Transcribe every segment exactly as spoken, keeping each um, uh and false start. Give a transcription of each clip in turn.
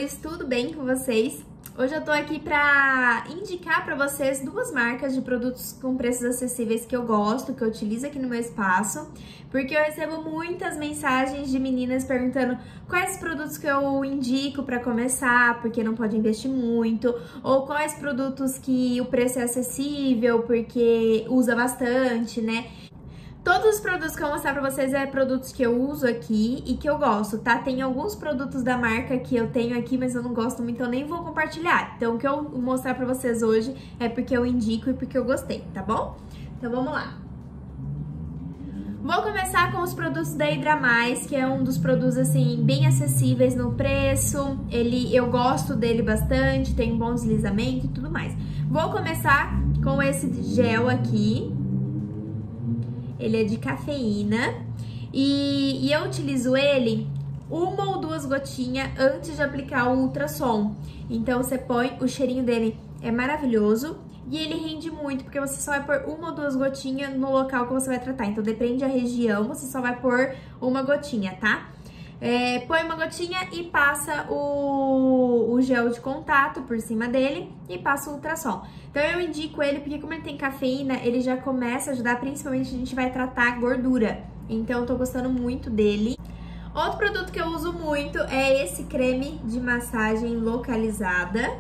amores, tudo bem com vocês? Hoje eu tô aqui pra indicar pra vocês duas marcas de produtos com preços acessíveis que eu gosto, que eu utilizo aqui no meu espaço, porque eu recebo muitas mensagens de meninas perguntando quais produtos que eu indico pra começar, porque não pode investir muito, ou quais produtos que o preço é acessível, porque usa bastante, né? Todos os produtos que eu vou mostrar pra vocês é produtos que eu uso aqui e que eu gosto, tá? Tem alguns produtos da marca que eu tenho aqui, mas eu não gosto muito, então nem vou compartilhar. Então o que eu vou mostrar pra vocês hoje é porque eu indico e porque eu gostei, tá bom? Então vamos lá. Vou começar com os produtos da Hidramais, que é um dos produtos, assim, bem acessíveis no preço. Ele, eu gosto dele bastante, tem um bom deslizamento e tudo mais. Vou começar com esse gel aqui. Ele é de cafeína e, e eu utilizo ele uma ou duas gotinhas antes de aplicar o ultrassom. Então você põe, o cheirinho dele é maravilhoso e ele rende muito, porque você só vai pôr uma ou duas gotinhas no local que você vai tratar. Então depende da região, você só vai pôr uma gotinha, tá? É, põe uma gotinha e passa o, o gel de contato por cima dele e passa o ultrassom. Então eu indico ele porque como ele tem cafeína, ele já começa a ajudar, principalmente a gente vai tratar a gordura. Então eu tô gostando muito dele. Outro produto que eu uso muito é esse creme de massagem localizada,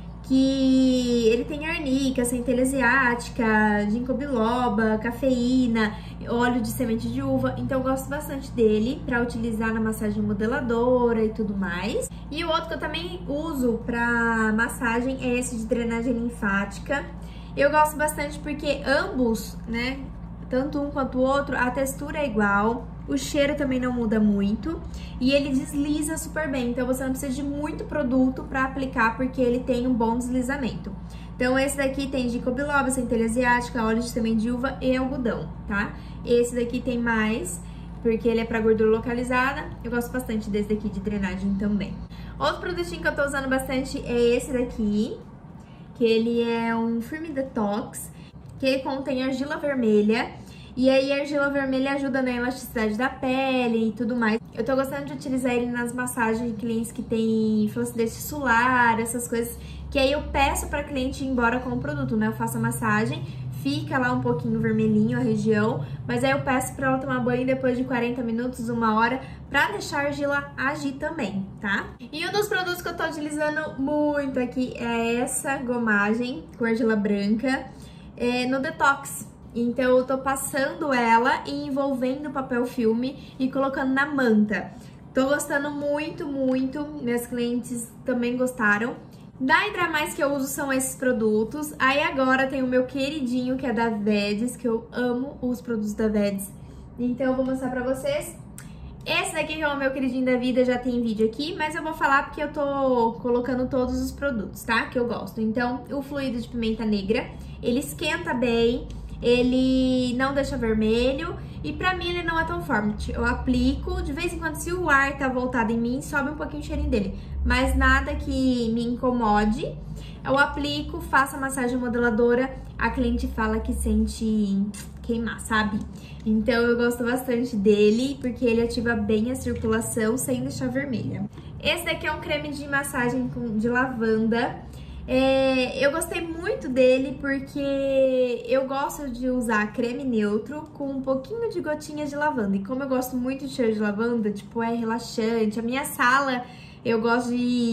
que ele tem arnica, centelha asiática, ginkgo biloba, cafeína, óleo de semente de uva, então eu gosto bastante dele pra utilizar na massagem modeladora e tudo mais. E o outro que eu também uso pra massagem é esse de drenagem linfática. Eu gosto bastante porque ambos, né, tanto um quanto o outro, a textura é igual, o cheiro também não muda muito e ele desliza super bem, então você não precisa de muito produto pra aplicar porque ele tem um bom deslizamento. Então esse daqui tem ginkgo biloba, centelha asiática, óleo de semente de uva e algodão, tá? Esse daqui tem mais, porque ele é pra gordura localizada, eu gosto bastante desse daqui de drenagem também. Outro produtinho que eu tô usando bastante é esse daqui, que ele é um Firme Detox, que ele contém argila vermelha. E aí a argila vermelha ajuda na elasticidade da pele e tudo mais. Eu tô gostando de utilizar ele nas massagens de clientes que tem flacidez tissular, essas coisas. Que aí eu peço pra cliente ir embora com o produto, né? Eu faço a massagem, fica lá um pouquinho vermelhinho a região, mas aí eu peço pra ela tomar banho depois de quarenta minutos, uma hora, pra deixar a argila agir também, tá? E um dos produtos que eu tô utilizando muito aqui é essa gomagem com argila branca é, no Detox. Então eu tô passando ela e envolvendo papel filme e colocando na manta. Tô gostando muito, muito. Meus clientes também gostaram. Da Hidramais que eu uso são esses produtos. Aí agora tem o meu queridinho, que é da Vedes, que eu amo os produtos da Vedes. Então eu vou mostrar pra vocês. Esse daqui que é o meu queridinho da vida, já tem vídeo aqui, mas eu vou falar porque eu tô colocando todos os produtos, tá? Que eu gosto. Então, o fluido de pimenta negra, ele esquenta bem, ele não deixa vermelho e pra mim ele não é tão forte. Eu aplico, de vez em quando, se o ar tá voltado em mim, sobe um pouquinho o cheirinho dele, mas nada que me incomode. Eu aplico, faço a massagem modeladora, a cliente fala que sente queimar, sabe? Então eu gosto bastante dele, porque ele ativa bem a circulação sem deixar vermelha. Esse daqui é um creme de massagem de lavanda. É, eu gostei muito dele porque eu gosto de usar creme neutro com um pouquinho de gotinhas de lavanda. E como eu gosto muito de cheiro de lavanda, tipo, é relaxante. A minha sala, eu gosto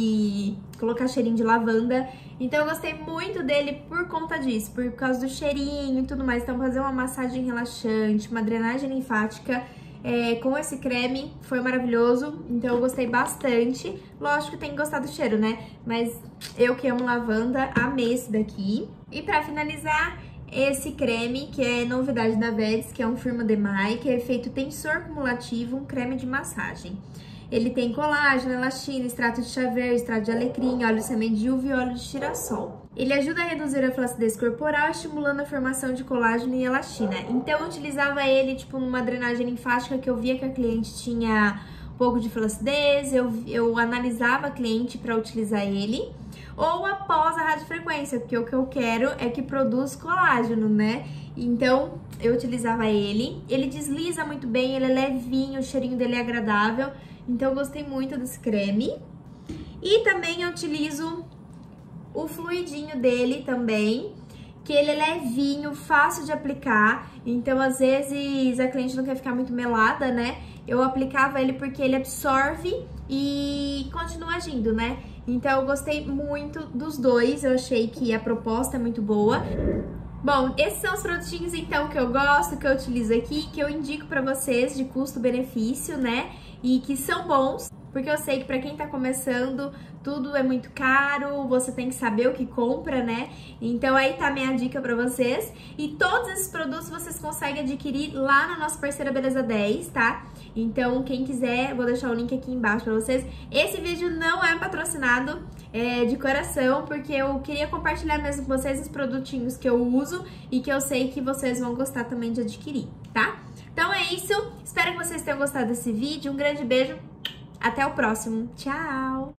de colocar cheirinho de lavanda. Então eu gostei muito dele por conta disso, por causa do cheirinho e tudo mais. Então fazer uma massagem relaxante, uma drenagem linfática É, com esse creme foi maravilhoso, então eu gostei bastante. Lógico que tem que gostar do cheiro, né? Mas eu que amo lavanda, amei esse daqui. E pra finalizar, esse creme, que é novidade da Vedes, que é um Firma Demai, que é efeito tensor cumulativo, um creme de massagem. Ele tem colágeno, elastina, extrato de chá verde, extrato de alecrim, óleo de semente de uva e óleo de girassol. Ele ajuda a reduzir a flacidez corporal, estimulando a formação de colágeno e elastina. Então eu utilizava ele tipo numa drenagem linfática que eu via que a cliente tinha um pouco de flacidez, eu, eu analisava a cliente para utilizar ele. Ou após a radiofrequência, porque o que eu quero é que produz colágeno, né? Então eu utilizava ele. Ele desliza muito bem, ele é levinho, o cheirinho dele é agradável. Então eu gostei muito desse creme. E também eu utilizo o fluidinho dele também, que ele é levinho, fácil de aplicar. Então, às vezes, a cliente não quer ficar muito melada, né? Eu aplicava ele porque ele absorve e continua agindo, né? Então, eu gostei muito dos dois. Eu achei que a proposta é muito boa. Bom, esses são os produtinhos, então, que eu gosto, que eu utilizo aqui, que eu indico pra vocês de custo-benefício, né? E que são bons, porque eu sei que pra quem tá começando, tudo é muito caro, você tem que saber o que compra, né? Então aí tá a minha dica pra vocês. E todos esses produtos vocês conseguem adquirir lá na nossa parceira Beleza dez, tá? Então quem quiser, vou deixar o link aqui embaixo pra vocês. Esse vídeo não é patrocinado, é de coração, porque eu queria compartilhar mesmo com vocês os produtinhos que eu uso e que eu sei que vocês vão gostar também de adquirir, tá? Então é isso, espero que vocês tenham gostado desse vídeo, um grande beijo, até o próximo, tchau!